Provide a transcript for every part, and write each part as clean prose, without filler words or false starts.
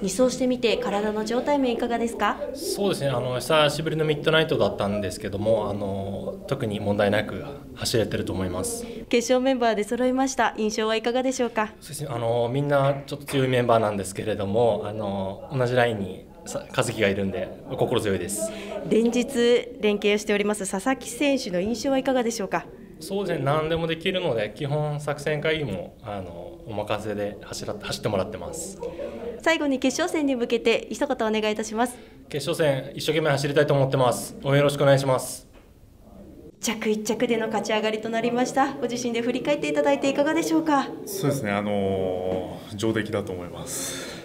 2走してみて体の状態面いかがですか？ そうですね、久しぶりのミッドナイトだったんですけども、特に問題なく走れてると思います。 決勝メンバーで揃いました。印象はいかがでしょうか？ そうですね、みんなちょっと強いメンバーなんですけれども、同じラインに和樹がいるんで心強いです。 連日連携をしております佐々木選手の印象はいかがでしょうか？ そうですね、何でもできるので基本作戦会議もお任せで走ってもらってます。 最後に決勝戦に向けて一言お願いいたします。 決勝戦一生懸命走りたいと思ってます。応援よろしくお願いします。 着1着での勝ち上がりとなりました。ご自身で振り返っていただいていかがでしょうか？ そうですね、上出来だと思います。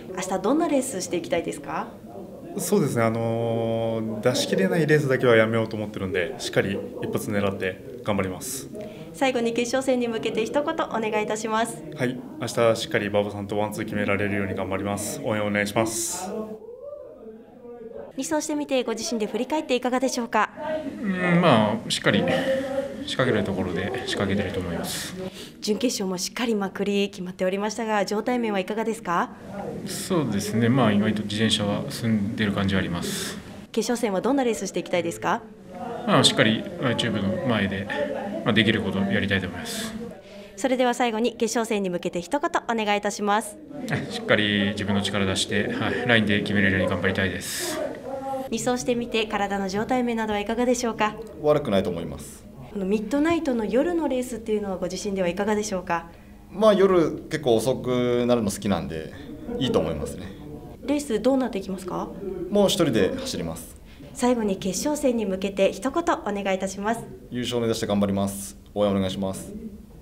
明日どんなレースしていきたいですか？ そうですね、出し切れないレースだけはやめようと思ってるんで、しっかり一発狙って頑張ります。 最後に決勝戦に向けて一言お願いいたします。 はい、明日しっかり馬場さんとワンツー決められるように頑張ります。応援お願いします。 2走してみてご自身で振り返っていかがでしょうか？ しっかり仕掛けるところで仕掛けていると思います。 準決勝もしっかりまくり決まっておりましたが、状態面はいかがですか？ そうですね、意外と自転車は進んでいる感じはあります。 決勝戦はどんなレースしていきたいですか？ しっかりチューブの前で、できることをやりたいと思います。 それでは最後に決勝戦に向けて一言お願いいたします。 しっかり自分の力出して、ラインで決めれるように頑張りたいです。 2走してみて体の状態面などはいかがでしょうか？ 悪くないと思います。 ミッドナイトの夜のレースっていうのはご自身ではいかがでしょうか？ 夜結構遅くなるの好きなんでいいと思いますね。 レースどうなっていきますか？ もう一人で走ります。 最後に決勝戦に向けて一言お願いいたします。 優勝を目指して頑張ります。応援お願いします。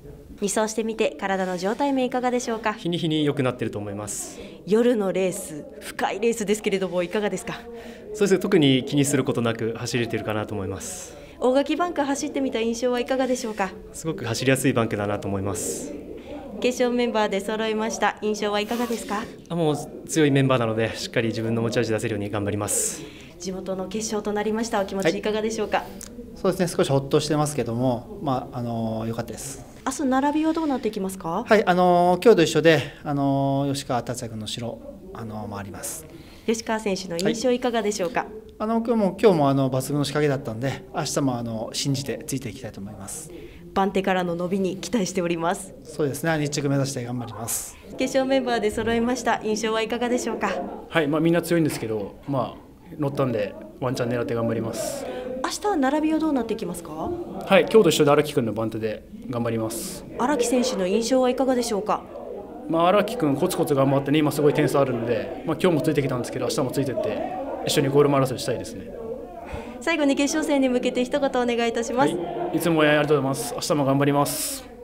2走してみて体の状態面いかがでしょうか？ 日に日に良くなっていると思います。 夜のレース、深いレースですけれどもいかがですか？ そうですね、特に気にすることなく走れているかなと思います。 大垣バンク走ってみた印象はいかがでしょうか？ すごく走りやすいバンクだなと思います。 決勝メンバーで揃いました。印象はいかがですか？ もう強いメンバーなのでしっかり自分の持ち味出せるように頑張ります。 地元の決勝となりました。お気持ちいかがでしょうか？ そうですね、少しほっとしてますけども、良かったです。 明日並びはどうなっていきますか？ はい、今日と一緒で、吉川達也君の後ろ回ります。 吉川選手の印象いかがでしょうか？ 今日も抜群の仕掛けだったんで、明日も信じてついていきたいと思います。 番手からの伸びに期待しております。 そうですね、2着目指して頑張ります。 決勝メンバーで揃いました。印象はいかがでしょうか？ はい、みんな強いんですけど、乗ったんでワンチャン狙って頑張ります。 明日は並びはどうなっていきますか？ はい、今日と一緒で荒木君の番手で頑張ります。 荒木選手の印象はいかがでしょうか？ 荒木君コツコツ頑張ってね、今すごい点数あるので、今日もついてきたんですけど明日もついてって一緒にゴールマラソンしたいですね。 最後に決勝戦に向けて一言お願いいたします。 はい、いつも応援ありがとうございます。明日も頑張ります。